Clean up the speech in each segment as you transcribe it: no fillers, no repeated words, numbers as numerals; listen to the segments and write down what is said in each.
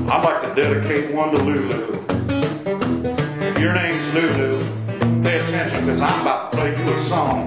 I'd like to dedicate one to LuLu. If your name's LuLu, pay attention because I'm about to play you a song.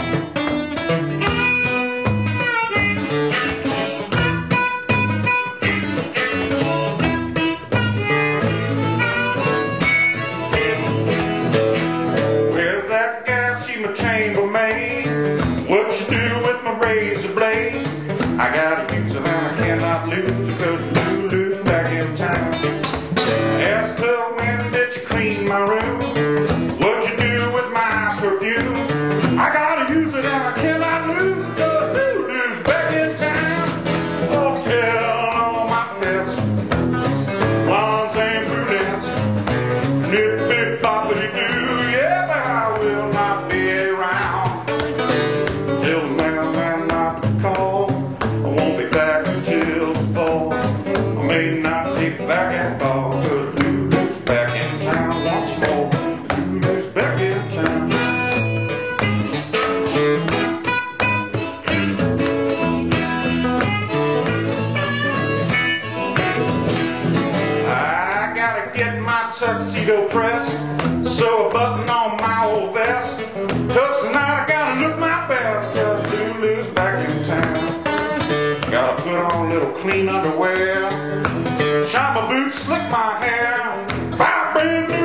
Well, that gal, she my chambermaid. What you do with my razor blade? I gotta use it and I cannot lose because LuLu's back in town. Asked her, when did you clean my room? What'd you do with my perfume? I gotta use it and I cannot lose because LuLu's back in town. Oh, tell all my pets, blondes and brunettes, nippy boppity doo, yeah, but I will not be around. Tell the mailman not to call. I won't be back until the fall. I may not be back at all, cause LuLu's back in town once more. LuLu's back in town. I gotta get my tuxedo pressed, sew a button on my old vest, cause tonight I gotta look my best, cause LuLu's back in town. Gotta put on a little clean underwear, shine my boots, slick my hair, buy a brand new